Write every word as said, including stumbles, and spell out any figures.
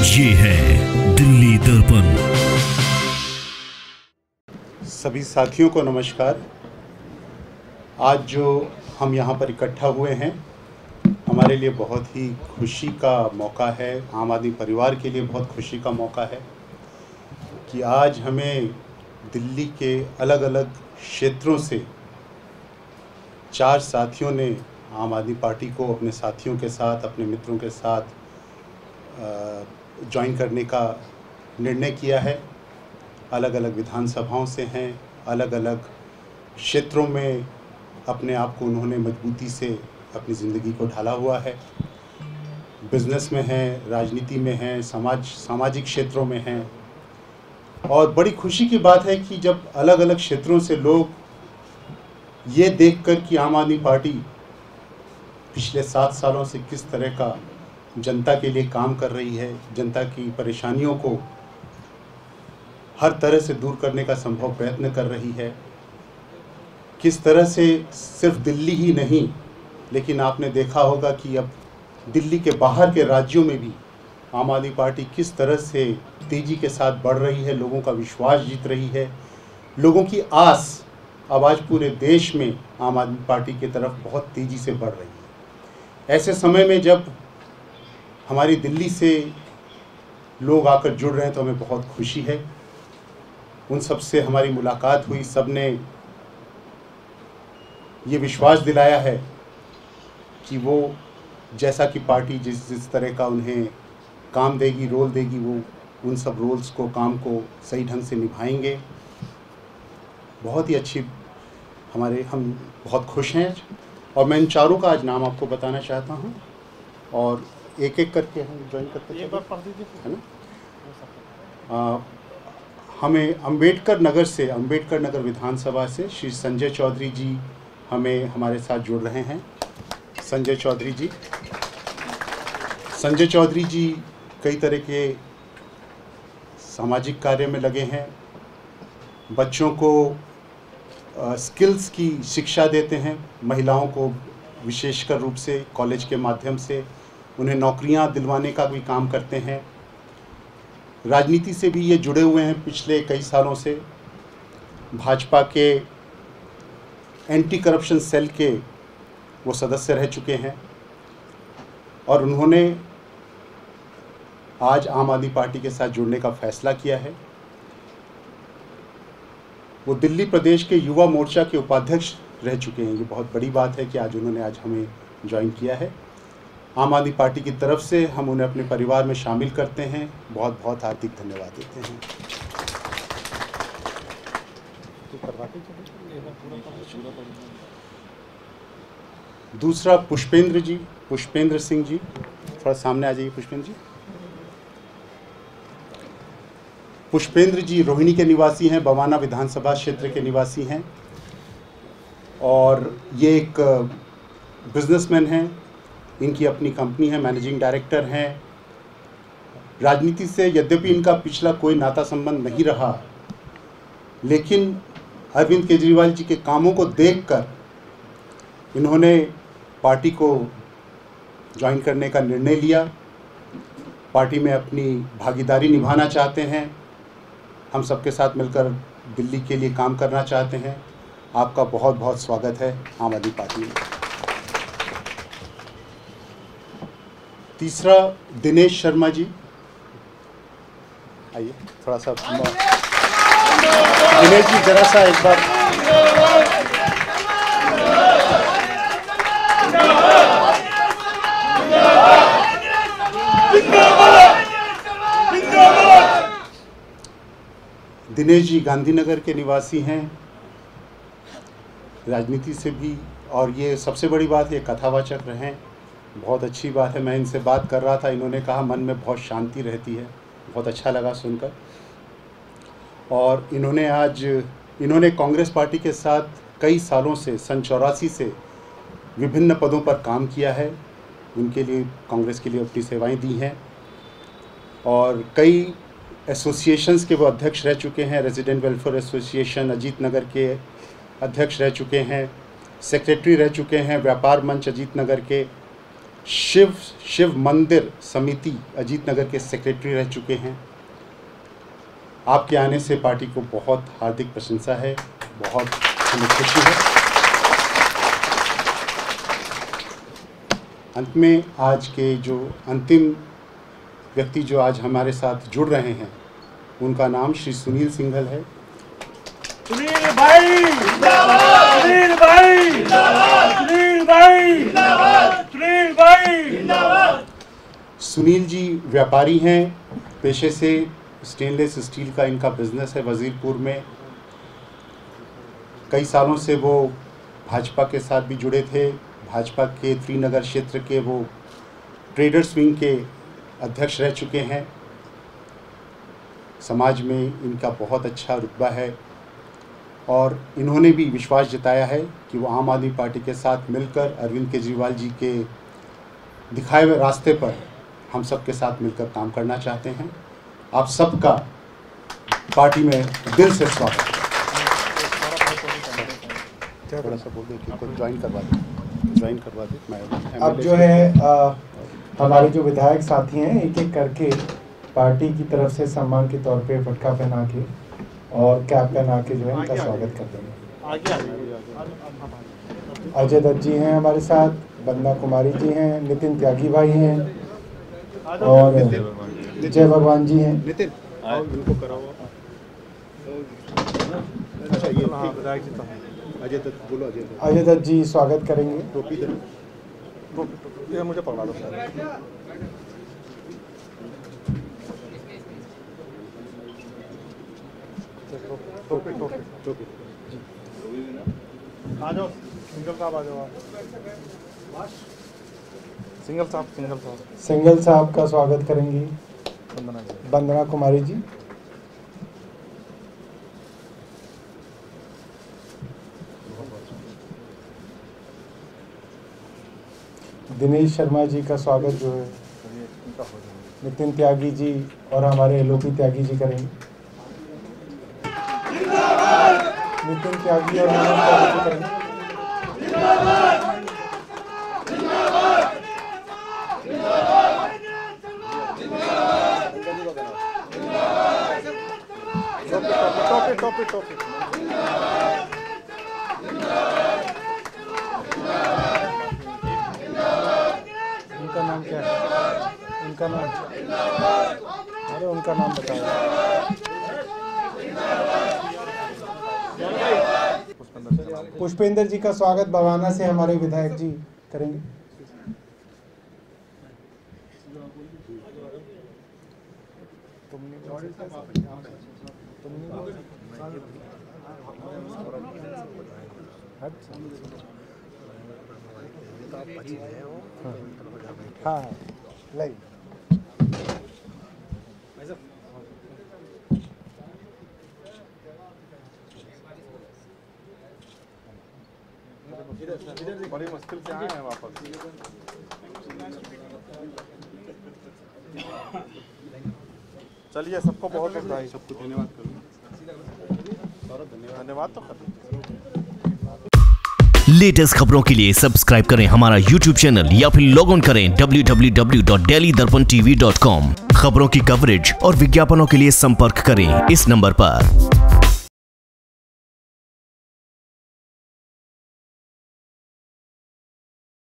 ये है दिल्ली दर्पण। सभी साथियों को नमस्कार। आज जो हम यहाँ पर इकट्ठा हुए हैं, हमारे लिए बहुत ही खुशी का मौका है। आम आदमी परिवार के लिए बहुत खुशी का मौका है कि आज हमें दिल्ली के अलग अलग क्षेत्रों से चार साथियों ने आम आदमी पार्टी को अपने साथियों के साथ, अपने मित्रों के साथ ज्वाइन करने का निर्णय किया है। अलग अलग विधानसभाओं से हैं, अलग अलग क्षेत्रों में अपने आप को उन्होंने मजबूती से अपनी ज़िंदगी को ढाला हुआ है। बिज़नेस में हैं, राजनीति में हैं, समाज सामाजिक क्षेत्रों में हैं। और बड़ी खुशी की बात है कि जब अलग अलग क्षेत्रों से लोग ये देखकर कि आम आदमी पार्टी पिछले सात सालों से किस तरह का जनता के लिए काम कर रही है, जनता की परेशानियों को हर तरह से दूर करने का संभव प्रयत्न कर रही है, किस तरह से सिर्फ दिल्ली ही नहीं लेकिन आपने देखा होगा कि अब दिल्ली के बाहर के राज्यों में भी आम आदमी पार्टी किस तरह से तेज़ी के साथ बढ़ रही है, लोगों का विश्वास जीत रही है। लोगों की आस अब आज पूरे देश में आम आदमी पार्टी की तरफ बहुत तेज़ी से बढ़ रही है। ऐसे समय में जब हमारी दिल्ली से लोग आकर जुड़ रहे हैं तो हमें बहुत खुशी है। उन सब से हमारी मुलाकात हुई, सब ने ये विश्वास दिलाया है कि वो जैसा कि पार्टी जिस जिस तरह का उन्हें काम देगी, रोल देगी, वो उन सब रोल्स को, काम को सही ढंग से निभाएंगे। बहुत ही अच्छी हमारे हम बहुत खुश हैं। और मैं इन चारों का आज नाम आपको बताना चाहता हूँ और एक एक करके हम ज्वाइन करते हैं, है ना। आ, हमें अंबेडकर नगर से, अंबेडकर नगर विधानसभा से श्री संजय चौधरी जी हमें हमारे साथ जुड़ रहे हैं। संजय चौधरी जी संजय चौधरी जी कई तरह के सामाजिक कार्य में लगे हैं। बच्चों को आ, स्किल्स की शिक्षा देते हैं, महिलाओं को विशेषकर रूप से कॉलेज के माध्यम से उन्हें नौकरियां दिलवाने का भी काम करते हैं। राजनीति से भी ये जुड़े हुए हैं पिछले कई सालों से। भाजपा के एंटी करप्शन सेल के वो सदस्य रह चुके हैं और उन्होंने आज आम आदमी पार्टी के साथ जुड़ने का फैसला किया है। वो दिल्ली प्रदेश के युवा मोर्चा के उपाध्यक्ष रह चुके हैं। ये बहुत बड़ी बात है कि आज उन्होंने आज हमें ज्वाइन किया है। आम आदमी पार्टी की तरफ से हम उन्हें अपने परिवार में शामिल करते हैं, बहुत बहुत हार्दिक धन्यवाद देते हैं। दूसरा पुष्पेंद्र जी, पुष्पेंद्र सिंह जी, थोड़ा सामने आ जाइए। पुष्पेंद्र जी पुष्पेंद्र जी रोहिणी के निवासी हैं, बवाना विधानसभा क्षेत्र के निवासी हैं और ये एक बिजनेसमैन हैं। इनकी अपनी कंपनी है, मैनेजिंग डायरेक्टर हैं। राजनीति से यद्यपि इनका पिछला कोई नाता संबंध नहीं रहा, लेकिन अरविंद केजरीवाल जी के कामों को देखकर इन्होंने पार्टी को ज्वाइन करने का निर्णय लिया। पार्टी में अपनी भागीदारी निभाना चाहते हैं, हम सबके साथ मिलकर दिल्ली के लिए काम करना चाहते हैं। आपका बहुत बहुत स्वागत है आम आदमी पार्टी में। तीसरा दिनेश शर्मा जी, आइए थोड़ा सा। दिनेश जी जरा सा एक बार। दिनेश जी गांधीनगर के निवासी हैं, राजनीति से भी, और ये सबसे बड़ी बात है कथावाचक रहे हैं। बहुत अच्छी बात है। मैं इनसे बात कर रहा था, इन्होंने कहा मन में बहुत शांति रहती है, बहुत अच्छा लगा सुनकर। और इन्होंने आज इन्होंने कांग्रेस पार्टी के साथ कई सालों से, सन चौरासी से विभिन्न पदों पर काम किया है। उनके लिए, कांग्रेस के लिए अपनी सेवाएं दी हैं और कई एसोसिएशंस के वो अध्यक्ष रह चुके हैं। Resident welfare association Ajit Nagar के अध्यक्ष रह चुके हैं, सेक्रेटरी रह चुके हैं व्यापार मंच अजीत नगर के, शिव शिव मंदिर समिति अजीत नगर के सेक्रेटरी रह चुके हैं। आपके आने से पार्टी को बहुत हार्दिक प्रशंसा है, बहुत हमें खुशी है। अंत में आज के जो अंतिम व्यक्ति जो आज हमारे साथ जुड़ रहे हैं, उनका नाम श्री सुनील सिंघल है। सुनील भाई जिंदाबाद, सुनील भाई जिंदाबाद, सुनील भाई जिंदाबाद, सुनील भाई जिंदाबाद। सुनील जी व्यापारी हैं पेशे से, स्टेनलेस स्टील का इनका बिजनेस है वजीरपुर में। कई सालों से वो भाजपा के साथ भी जुड़े थे। भाजपा के त्रिनगर क्षेत्र के वो ट्रेडर्स विंग के अध्यक्ष रह चुके हैं। समाज में इनका बहुत अच्छा रुतबा है और इन्होंने भी विश्वास जताया है कि वो आम आदमी पार्टी के साथ मिलकर अरविंद केजरीवाल जी के दिखाए हुए रास्ते पर हम सब के साथ मिलकर काम करना चाहते हैं। आप सबका पार्टी में दिल से स्वागत है। थोड़ा सा बोल दे कि कोई ज्वाइन करवा दे, ज्वाइन करवा दे। मैं अब जो है आ, हमारे जो विधायक साथी हैं एक एक करके पार्टी की तरफ से सम्मान के तौर पे पटका पहना के और कैप पहना के जो है इनका स्वागत कर देंगे। अजय दत्त जी हैं हमारे साथ, वंदना कुमारी जी हैं, नितिन त्यागी भाई हैं और जय भगवान जी हैं। नितिन इनको कराओ। अच्छा ये अजय दत्त बोलो। अजय दत्त अजय दत्त जी स्वागत करेंगे। टोपी दे, ये मुझे पकड़ा दो सर। टोपी टोपी टोपी आ जाओ, सिंगल साहब आ जाओ। सिंगल साहब सिंगल साहब सिंगल साहब का स्वागत करेंगी वंदना कुमारी जी। दिनेश शर्मा जी का स्वागत जो है नितिन त्यागी जी और हमारे एलोपी त्यागी जी करेंगे। नितिन त्यागी और मनोज त्यागी जी करेंगे। टोपी टोपी टोपी उनका नाम क्या है? उनका नाम अरे उनका नाम बताओ। पुष्पेंद्र जी का स्वागत बवाना से हमारे विधायक जी करेंगे। हाँ लाई बड़ी मुश्किल से आए हैं वापस। चलिए सबको बहुत बधाई। सबको धन्यवाद करूँ। धन्यवाद तो कर लेटेस्ट खबरों के लिए सब्सक्राइब करें हमारा यूट्यूब चैनल या फिर लॉग ऑन करें W W W dot daily Darpan TV dot com. खबरों की कवरेज और विज्ञापनों के लिए संपर्क करें इस नंबर पर।